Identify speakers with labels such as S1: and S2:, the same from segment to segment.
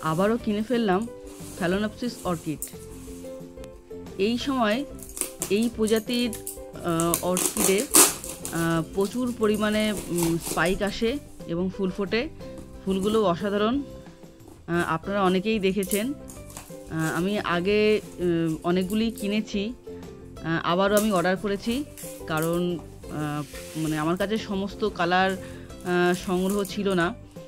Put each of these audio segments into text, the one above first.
S1: আবারও কিনে ফেললাম ফ্যালোনপসিস অর্কিড। এই সময় এই প্রজাতির অর্কিডে প্রচুর পরিমাণে স্পাইক আসে এবং ফুল ফোটে। ফুলগুলো অসাধারণ, আপনারা অনেকেই দেখেছেন। আমি আগে অনেকগুলি কিনেছি, আবারও আমি অর্ডার করেছি, কারণ মানে আমার কাছে সমস্ত কালার সংগ্রহ ছিল না।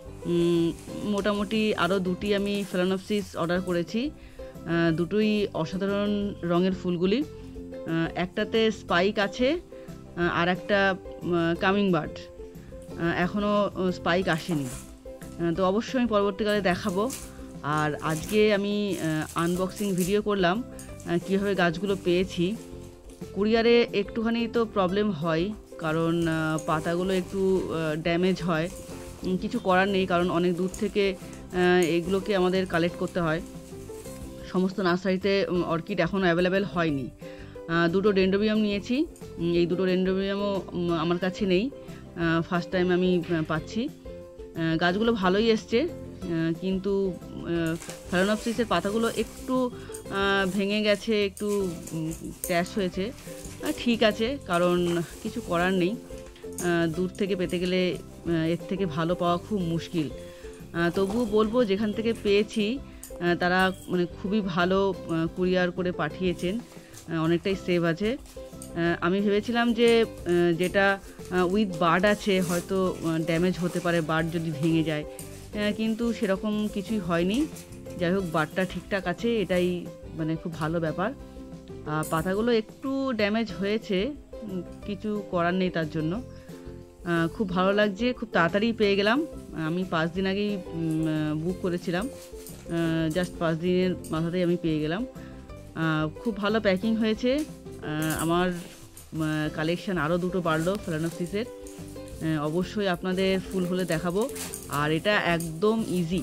S1: মোটামুটি আরও দুটি আমি ফ্যালোনপসিস অর্ডার করেছি, দুটোই অসাধারণ রঙের ফুলগুলি। একটাতে স্পাইক আছে আর একটা কামিং বার্ড, এখনও স্পাইক আসেনি। তো অবশ্যই আমি পরবর্তীকালে দেখাবো। আর আজকে আমি আনবক্সিং ভিডিও করলাম কীভাবে গাছগুলো পেয়েছি। কুরিয়ারে একটুখানি তো প্রবলেম হয়, কারণ পাতাগুলো একটু ড্যামেজ হয়, কিছু করার নেই, কারণ অনেক দূর থেকে এগুলোকে আমাদের কালেক্ট করতে হয়। সমস্ত নার্সারিতে অর্কিড এখনও অ্যাভেলেবেল হয়নি। দুটো ডেন্ড্রোবিয়াম নিয়েছি, এই দুটো ডেন্ড্রোবিয়ামও আমার কাছে নেই, ফার্স্ট টাইম আমি পাচ্ছি। গাছগুলো ভালোই এসছে, কিন্তু ফ্যালোনপসিসের পাতাগুলো একটু ভেঙে গেছে, একটু ক্র্যাশ হয়েছে। ঠিক আছে, কারণ কিছু করার নেই, দূর থেকে পেতে গেলে এর থেকে ভালো পাওয়া খুব মুশকিল। তবুও বলবো, যেখান থেকে পেয়েছি তারা মানে খুবই ভালো কুরিয়ার করে পাঠিয়েছেন, অনেকটাই সেভ আছে। আমি ভেবেছিলাম যে যেটা উইথ বার্ড আছে হয়তো ড্যামেজ হতে পারে, বার্ড যদি ভেঙে যায়, কিন্তু সেরকম কিছুই হয়নি। যাই হোক, বার্ডটা ঠিকঠাক আছে, এটাই মানে খুব ভালো ব্যাপার। পাতাগুলো একটু ড্যামেজ হয়েছে, কিছু করার নেই তার জন্য। খুব ভালো লাগছে, খুব তাড়াতাড়ি পেয়ে গেলাম। আমি 5 দিন আগেই বুক করেছিলাম, জাস্ট 5 দিনের মাথাতেই আমি পেয়ে গেলাম। খুব ভালো প্যাকিং হয়েছে। আমার কালেকশান আরও দুটো বাড়লো ফ্যালোনপসিসের, অবশ্যই আপনাদের ফুল হলে দেখাবো। আর এটা একদম ইজি,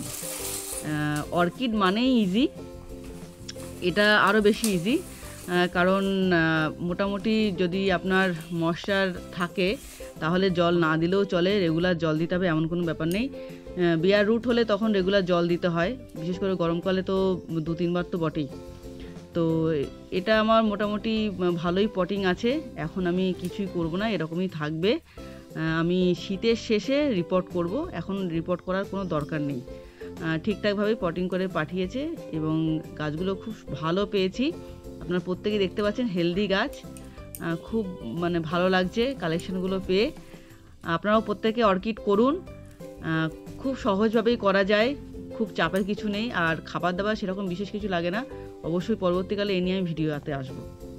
S1: অর্কিড মানেই ইজি, এটা আরও বেশি ইজি, কারণ মোটামুটি যদি আপনার ময়েশ্চার থাকে তাহলে জল না দিলেও চলে, রেগুলার জল দিতে হবে এমন কোনো ব্যাপার নেই। বিয়ার রুট হলে তখন রেগুলার জল দিতে হয়, বিশেষ করে গরমকালে তো 2-3 বার তো বটেই। তো এটা আমার মোটামুটি ভালোই পটিং আছে, এখন আমি কিছুই করব না, এরকমই থাকবে। আমি শীতের শেষে রিপোর্ট করব, এখন রিপোর্ট করার কোনো দরকার নেই। ঠিকঠাকভাবে পটিং করে পাঠিয়েছে এবং গাছগুলো খুব ভালো পেয়েছি। আপনারা প্রত্যেকেই দেখতে পাচ্ছেন হেলদি গাছ, খুব মানে ভালো লাগছে কালেকশনগুলো পেয়ে। আপনারাও প্রত্যেকে অর্কিড করুন, খুব সহজভাবেই করা যায়, খুব চাপের কিছু নেই, আর খাবার দাবার সেরকম বিশেষ কিছু লাগে না। অবশ্যই পরবর্তীকালে এ নিয়ে আমি ভিডিওতে আসবো।